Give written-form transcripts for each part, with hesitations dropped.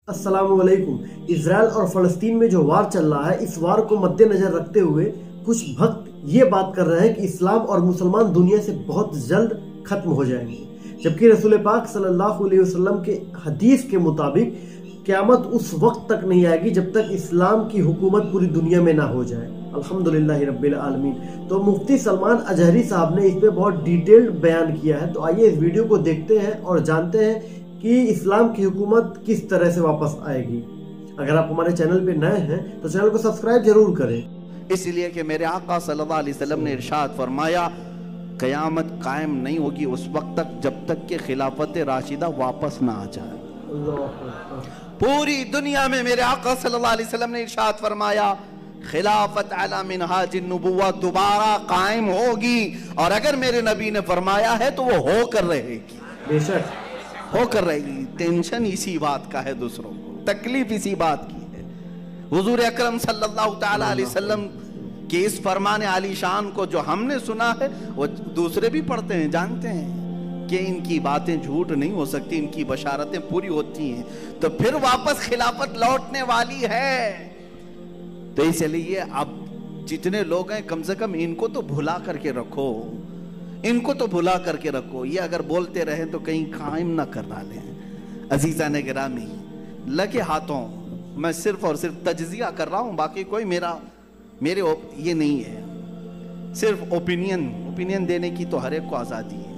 अस्सलाम वालेकुम। इसराइल और फ़लस्तीन में जो वार चल रहा है, इस वार को मद्देनजर रखते हुए कुछ भक्त ये बात कर रहे हैं कि इस्लाम और मुसलमान दुनिया से बहुत जल्द खत्म हो जाएंगे, जबकि रसूल पाक सल्लल्लाहु अलैहि वसल्लम के हदीस के मुताबिक क़यामत उस वक्त तक नहीं आएगी जब तक इस्लाम की हुकूमत पूरी दुनिया में ना हो जाए। अल्हम्दुलिल्लाह रब्बिल आलमीन। तो मुफ्ती सलमान अजहरी साहब ने इस पे बहुत डिटेल्ड बयान किया है। तो आइए इस वीडियो को देखते हैं और जानते हैं कि इस्लाम की हुकूमत किस तरह से वापस आएगी। अगर आप हमारे चैनल पे नए हैं तो चैनल को सब्सक्राइब जरूर करें। इसलिए कि मेरे आका सल्लल्लाहु अलैहि वसल्लम ने इरशाद फरमाया, क़यामत कायम नहीं होगी उस वक्त तक जब तक कि खिलाफत राशिदा वापस ना आ जाए। पूरी दुनिया में मेरे आका सल्लल्लाहु अलैहि वसल्लम ने इरशाद फरमाया, खिलाफत अला मिनहाजिन नबुव्वत दोबारा कायम होगी, और अगर मेरे नबी ने फरमाया है तो वो होकर रहेगी, बेशक होकर रहेगी। टेंशन इसी बात का है, दूसरों को तकलीफ इसी बात की है। हुजूर अकरम सल्लल्लाहु ताला अलैहि वसल्लम के इस फरमान आलीशान को जो हमने सुना है वो दूसरे भी पढ़ते हैं, जानते हैं कि इनकी बातें झूठ नहीं हो सकती, इनकी बशारतें पूरी होती हैं, तो फिर वापस खिलाफत लौटने वाली है। तो इसलिए अब जितने लोग हैं कम से कम इनको तो भुला करके रखो, इनको तो भुला करके रखो। ये अगर बोलते रहे तो कहीं कायम ना कर डालें। अजीजा ने गिरामी, लगे हाथों मैं सिर्फ और सिर्फ तज्जिया कर रहा हूं, बाकी कोई मेरे ये नहीं है, सिर्फ ओपिनियन देने की तो हर एक को आज़ादी है।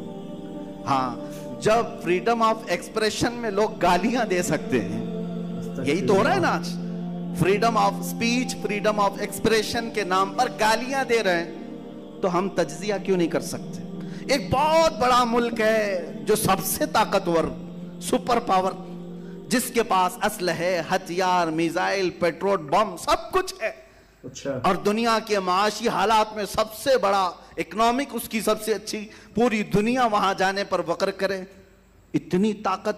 हाँ, जब फ्रीडम ऑफ एक्सप्रेशन में लोग गालियां दे सकते हैं, यही तो हो रहा है ना आज, freedom of speech, freedom of expression के नाम पर गालियां दे रहे हैं, तो हम तज्जिया क्यों नहीं कर सकते? एक बहुत बड़ा मुल्क है जो सबसे ताकतवर सुपर पावर, जिसके पास असलहे, हथियार, मिसाइल, पेट्रोल बम सब कुछ है, अच्छा, और दुनिया के माशी हालात में सबसे बड़ा इकोनॉमिक उसकी सबसे अच्छी, पूरी दुनिया वहां जाने पर वक्र करे। इतनी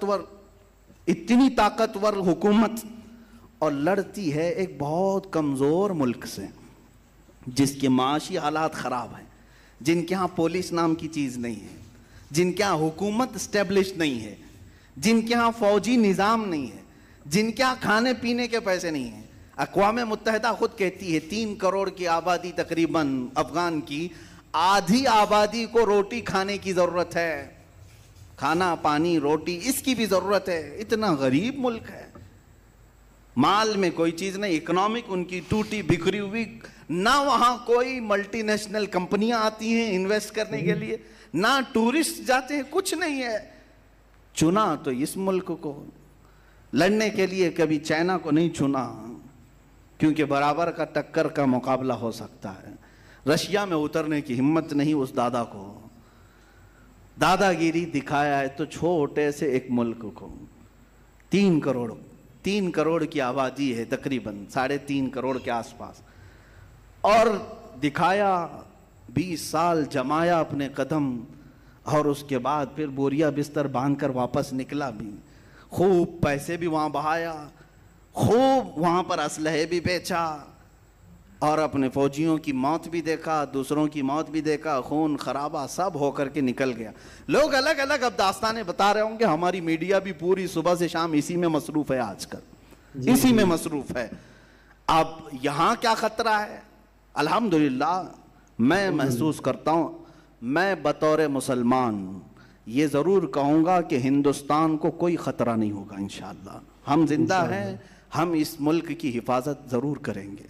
ताकतवर हुकूमत, और लड़ती है एक बहुत कमजोर मुल्क से जिसके माशी हालात खराब हैं, जिनके यहाँ पुलिस नाम की चीज नहीं है, जिनके यहाँ हुकूमत स्टेब्लिश नहीं है, जिनके यहाँ फौजी निज़ाम नहीं है, जिनके यहाँ खाने पीने के पैसे नहीं है। अक़वाम मुत्तहिदा खुद कहती है 3 करोड़ की आबादी तकरीबन अफगान की, आधी आबादी को रोटी खाने की जरूरत है, खाना पानी रोटी इसकी भी जरूरत है। इतना गरीब मुल्क है, माल में कोई चीज नहीं, इकोनॉमिक उनकी टूटी बिखरी हुई, ना वहां कोई मल्टीनेशनल कंपनियां आती हैं इन्वेस्ट करने के लिए, ना टूरिस्ट जाते हैं, कुछ नहीं है। चुना तो इस मुल्क को लड़ने के लिए, कभी चाइना को नहीं चुना क्योंकि बराबर का टक्कर का मुकाबला हो सकता है। रशिया में उतरने की हिम्मत नहीं उस दादा को, दादागिरी दिखाया है तो छोटे से एक मुल्क को 3 करोड़ की आबादी है, तकरीबन 3.5 करोड़ के आसपास, और दिखाया 20 साल जमाया अपने कदम, और उसके बाद फिर बोरिया बिस्तर बांधकर वापस निकला भी, खूब पैसे भी वहां बहाया, खूब वहां पर असलहे भी बेचा, और अपने फौजियों की मौत भी देखा, दूसरों की मौत भी देखा, खून खराबा सब होकर के निकल गया। लोग अलग अलग अब दास्तानें बता रहे होंगे, हमारी मीडिया भी पूरी सुबह से शाम इसी में मसरूफ है, आजकल इसी में मसरूफ है। अब यहां क्या खतरा है? अल्हम्दुलिल्लाह मैं महसूस करता हूं, मैं बतौर मुसलमान ये जरूर कहूंगा कि हिंदुस्तान को कोई खतरा नहीं होगा इंशाअल्लाह। हम जिंदा हैं, हम इस मुल्क की हिफाजत जरूर करेंगे।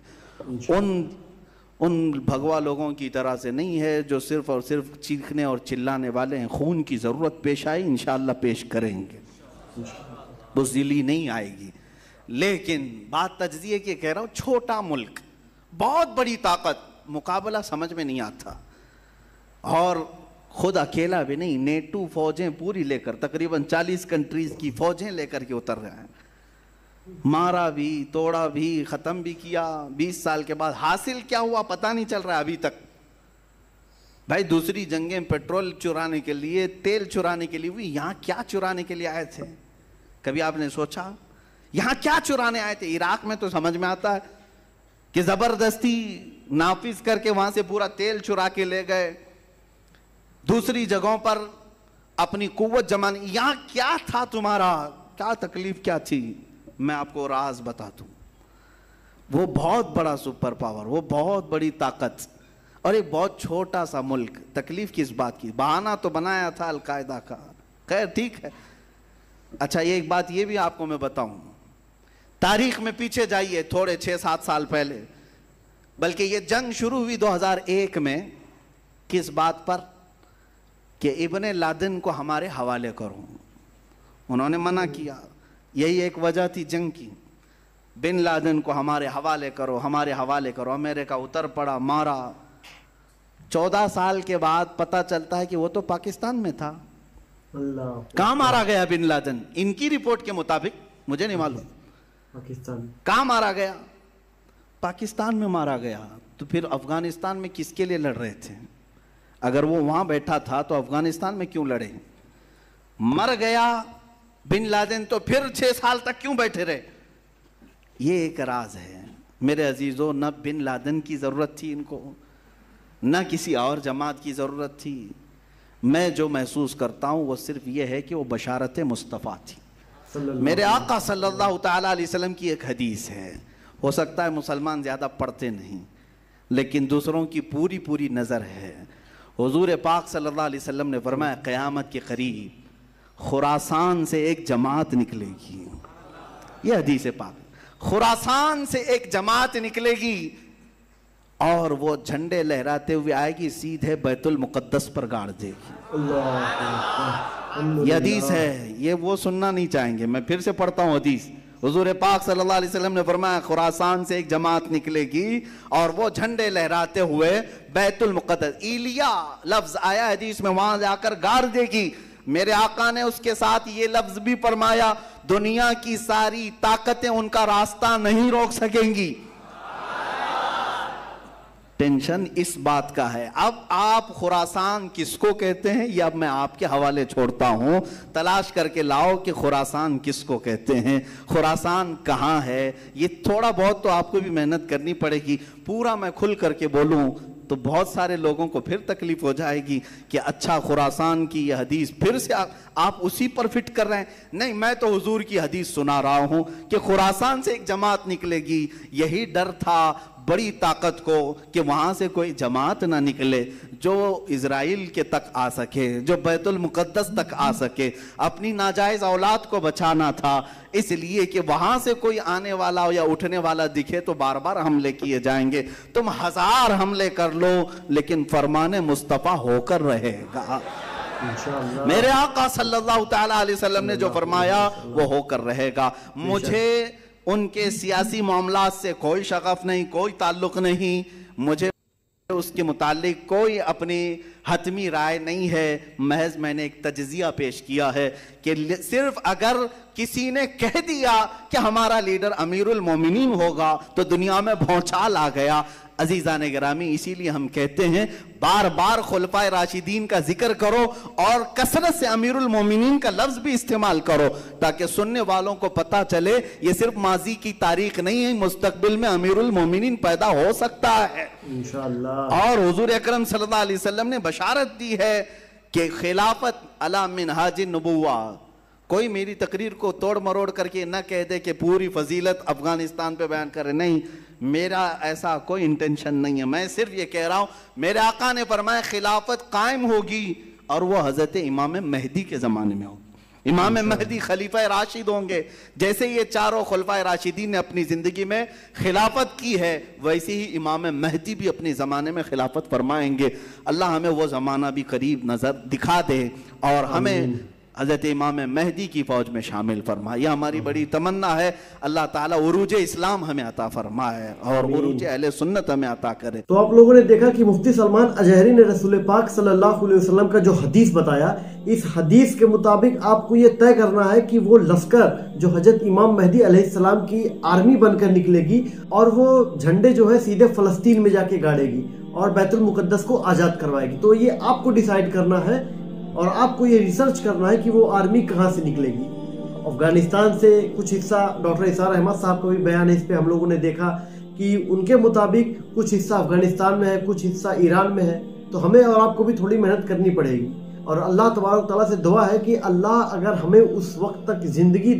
उन भगवा लोगों की तरह से नहीं है जो सिर्फ और सिर्फ चीखने और चिल्लाने वाले हैं। खून की जरूरत पेश आई, इंशाअल्लाह पेश करेंगे, बुज़दिली नहीं आएगी। लेकिन बात तज्जिए की कह रहा हूं, छोटा मुल्क, बहुत बड़ी ताकत, मुकाबला समझ में नहीं आता, और खुद अकेला भी नहीं, नेटो फौजें पूरी लेकर तकरीबन 40 कंट्रीज की फौजें लेकर के उतर रहे हैं, मारा भी, तोड़ा भी, खत्म भी किया। 20 साल के बाद हासिल क्या हुआ पता नहीं चल रहा है अभी तक। भाई दूसरी जंगें पेट्रोल चुराने के लिए, तेल चुराने के लिए हुई, यहां क्या चुराने के लिए आए थे? कभी आपने सोचा यहां क्या चुराने आए थे? इराक में तो समझ में आता है कि जबरदस्ती नाफिज करके वहां से पूरा तेल चुरा के ले गए, दूसरी जगहों पर अपनी कुव्वत जमाने। यहां क्या था तुम्हारा, क्या तकलीफ क्या थी? میں آپ کو راز بتا دوں، وہ بہت بڑا سپر پاور، وہ بہت بڑی طاقت اور ایک بہت چھوٹا سا ملک، تکلیف کس بات کی؟ بہانہ تو بنایا تھا القاعدہ کا، خیر ٹھیک ہے۔ اچھا یہ ایک بات یہ بھی آپ کو میں بتاؤں، تاریخ میں پیچھے جائیے تھوڑے 6-7 سال پہلے، بلکہ یہ جنگ شروع ہوئی 2001 میں، کس بات پر؟ کہ ابن لادن کو ہمارے حوالے کرو، انہوں نے منع کیا، یہی ایک وجہ تھی جنگ کی، بن لادن کو ہمارے حوالے کرو، ہمارے حوالے کرو، امریکہ اتر پڑا، مارا۔ 14 سال کے بعد پتہ چلتا ہے کہ وہ تو پاکستان میں تھا۔ اللہ، کہاں مارا گیا بن لادن؟ ان کی رپورٹ کے مطابق، مجھے نہیں معلوم، پاکستان۔ کہاں مارا گیا؟ پاکستان میں مارا گیا۔ تو پھر افغانستان میں کس کے لیے لڑ رہے تھے؟ اگر وہ وہاں بیٹھا تھا تو افغانستان میں کیوں لڑے؟ مر گیا بن لادن تو پھر 6 سال تک کیوں بیٹھے رہے؟ یہ ایک راز ہے میرے عزیزو، نہ بن لادن کی ضرورت تھی ان کو، نہ کسی اور جماعت کی ضرورت تھی۔ میں جو محسوس کرتا ہوں وہ صرف یہ ہے کہ وہ بشارت مصطفیٰ تھی۔ میرے آقا صلی اللہ تعالیٰ علیہ وسلم کی ایک حدیث ہے، ہو سکتا ہے مسلمان زیادہ پڑھتے نہیں لیکن دوسروں کی پوری پوری نظر ہے۔ حضور پاک صلی اللہ علیہ وسلم نے فرمایا قیامت کے قریب خراسان سے ایک جماعت نکلے گی، یہ حدیث پاک، خراسان سے ایک جماعت نکلے گی اور وہ جھنڈے لہراتے ہوئے آئے گی، سیدھے بیت المقدس پر گاڑ دے گی۔ یہ حدیث ہے، یہ وہ سننا نہیں چاہیں گے، میں پھر سے پڑھتا ہوں حدیث۔ حضور پاک صلی اللہ علیہ وسلم نے فرمایا خراسان سے ایک جماعت نکلے گی اور وہ جھنڈے لہراتے ہوئے بیت المقدس، ایلیا لفظ آیا حدیث میں، وہاں جا کر گاڑ دے گی۔ میرے آقا نے اس کے ساتھ یہ لفظ بھی فرمایا دنیا کی ساری طاقتیں ان کا راستہ نہیں روک سکیں گی۔ ٹینشن اس بات کا ہے۔ اب آپ خراسان کس کو کہتے ہیں یہ اب میں آپ کے حوالے چھوڑتا ہوں، تلاش کر کے لاؤ کہ خراسان کس کو کہتے ہیں، خراسان کہاں ہے۔ یہ تھوڑا بہت تو آپ کو بھی محنت کرنی پڑے گی، پورا میں کھل کر کے بولوں تو بہت سارے لوگوں کو پھر تکلیف ہو جائے گی کہ اچھا خراسان کی یہ حدیث پھر سے آپ اسی پر فٹ کر رہے ہیں۔ نہیں، میں تو حضور کی حدیث سنا رہا ہوں کہ خراسان سے ایک جماعت نکلے گی۔ یہی ڈر تھا بڑی طاقت کو کہ وہاں سے کوئی جماعت نہ نکلے جو اسرائیل کے تک آ سکے، جو بیت المقدس تک آ سکے۔ اپنی ناجائز اولاد کو بچانا تھا، اس لیے کہ وہاں سے کوئی آنے والا یا اٹھنے والا دکھے تو بار بار حملے کیے جائیں گے۔ تم 1000 حملے کر لو لیکن فرمان مصطفیٰ ہو کر رہے گا۔ میرے آقا صلی اللہ تعالیٰ علیہ وسلم نے جو فرمایا وہ ہو کر رہے گا۔ مجھے ان کے سیاسی معاملات سے کوئی شغف نہیں، کوئی تعلق نہیں، مجھے اس کے متعلق کوئی اپنی حتمی رائے نہیں ہے، محض میں نے ایک تجزیہ پیش کیا ہے کہ صرف اگر کسی نے کہہ دیا کہ ہمارا لیڈر امیر المومنین ہوگا تو دنیا میں بھونچال آ گیا۔ عزیزان گرامی، اسی لیے ہم کہتے ہیں بار بار خلفائے راشدین کا ذکر کرو اور کثرت سے امیر المومنین کا لفظ بھی استعمال کرو تاکہ سننے والوں کو پتہ چلے یہ صرف ماضی کی تاریخ نہیں ہے، مستقبل میں امیر المومنین پیدا ہو سکتا ہے انشاءاللہ۔ اور حضور اکرم صلی اللہ علیہ وسلم نے بشارت دی ہے کہ خلافت علی منہاج النبوہ۔ کوئی میری تقریر کو توڑ مروڑ کر کے نہ کہہ دے کہ پوری فضیلت افغانستان پہ بیان کرے، نہیں، میرا ایسا کوئی انٹینشن نہیں ہے۔ میں صرف یہ کہہ رہا ہوں میرے آقا نے فرمایا خلافت قائم ہوگی اور وہ حضرت امام مہدی کے زمانے میں ہوگی۔ امام مہدی خلیفہ راشد ہوں گے۔ جیسے یہ چاروں خلفائے راشدین نے اپنی زندگی میں خلافت کی ہے، ویسے ہی امام مہدی بھی اپنے زمانے میں خلافت فرمائیں گے۔ اللہ ہمیں وہ زمانہ بھی قریب نظر دکھا دے اور ہمیں حضرت امام مہدی کی فوج میں شامل فرمائے، یہ ہماری بڑی تمنا ہے۔ اللہ تعالیٰ عروج اسلام ہمیں عطا فرمائے اور عروج اہل سنت ہمیں عطا کرے۔ تو آپ لوگوں نے دیکھا کہ مفتی سلمان اجہری نے رسول پاک صلی اللہ علیہ وسلم کا جو حدیث بتایا، اس حدیث کے مطابق آپ کو یہ طے کرنا ہے کہ وہ لشکر جو حضرت امام مہدی علیہ السلام کی آرمی بن کر نکلے گی اور وہ جھنڈے جو ہے سیدھے فلسطین میں جا کے گاڑے گی اور بیت المقدس کو آزاد کروائے گی۔ تو یہ آپ کو ڈیسائیڈ کرنا ہے اور آپ کو یہ ریسرچ کرنا ہے کہ وہ آرمی کہاں سے نکلے گی۔ افغانستان سے کچھ حصہ ڈاکٹر اسار احمد صاحب کا بھی بیان ہے، اس پہ ہم لوگوں نے دیکھا کہ ان کے مطابق کچھ حصہ افغانستان میں ہے، کچھ حصہ ایران میں ہے۔ تو ہمیں اور آپ کو بھی تھوڑی محنت کرنی پڑے گی اور اللہ تبارک تعالیٰ سے دعا ہے کہ اللہ اگر ہمیں اس وقت تک زندگی دے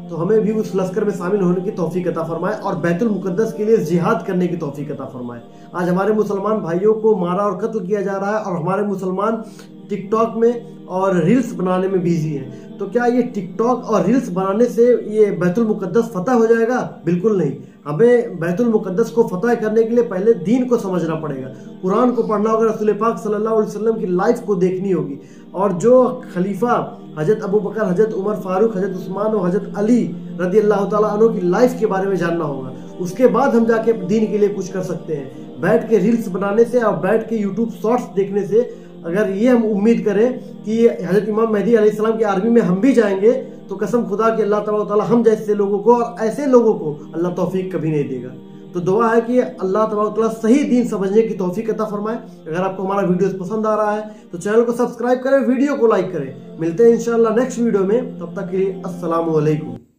तो हमें भी उस लश्कर में शामिल होने की तौफीक अता फरमाए और बैतुल मुक़द्दस के लिए जिहाद करने की तौफीक अता फरमाए। आज हमारे मुसलमान भाइयों को मारा और कत्ल किया जा रहा है और हमारे मुसलमान टिकटॉक में और रील्स बनाने में बिजी हैं। तो क्या ये टिकटॉक और रील्स बनाने से ये बैतुल मुक़द्दस फतह हो जाएगा? बिल्कुल नहीं। हमें बैतुल मुक़द्दस को फतह करने के लिए पहले दीन को समझना पड़ेगा, कुरान को पढ़ना होगा, रसूल पाक सल्लल्लाहु अलैहि वसल्लम की लाइफ को देखनी होगी, और जो खलीफा हजरत अबू बकर, हजरत उमर फारूक, हजरत उस्मान और हजरत अली रदी अल्लाह ताला अन्हु की लाइफ के बारे में जानना होगा। उसके बाद हम जाके दीन के लिए कुछ कर सकते हैं। बैठ के रील्स बनाने से और बैठ के यूट्यूब शॉर्ट्स देखने से अगर ये हम उम्मीद करें कि हजरत इमाम मेहदी अलैहिस्सलाम की आर्मी में हम भी जाएंगे, तो कसम खुदा के अल्लाह ताला हम जैसे लोगों को और ऐसे लोगों को अल्लाह तौफीक कभी नहीं देगा। तो दुआ है कि अल्लाह ताला सही दीन समझने की तौफीक अता फरमाए। अगर आपको हमारा वीडियो पसंद आ रहा है तो चैनल को सब्सक्राइब करें, वीडियो को लाइक करें। मिलते हैं इंशाअल्लाह नेक्स्ट वीडियो में, तब तक के लिए अस्सलामु अलैकुम।